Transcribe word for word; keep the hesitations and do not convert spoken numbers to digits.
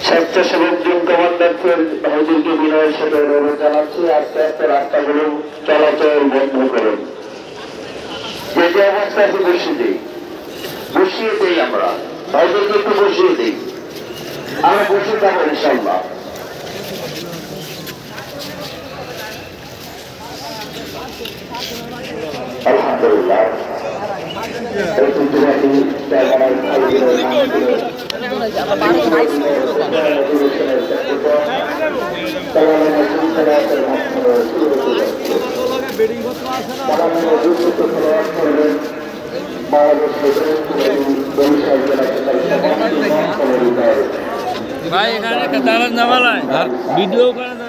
স্বেচ্ছাসেবক টিম কমান্ডারকে ভাইদেরকে বিনয়ের সাথে অনুরোধ জানাচ্ছি আস্তে আস্তে রাস্তাগুলো চলাচল বন্ধ করুন। যে যে অবস্থা আছে বসিয়ে দিই বসিয়ে দিই আমরা ভাইদেরকে একটু বসিয়ে দিই আমরা বসে যাবো ইনশাল্লাহ। আলহামদুলিল্লাহ ভাই এখানে দাঁড়ান নামালায় আর ভিডিও করেন